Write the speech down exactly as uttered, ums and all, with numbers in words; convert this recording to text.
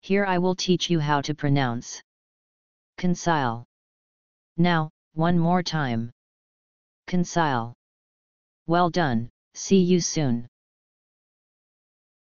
Here I will teach you how to pronounce conseil. Now, one more time. Conseil. Well done, see you soon.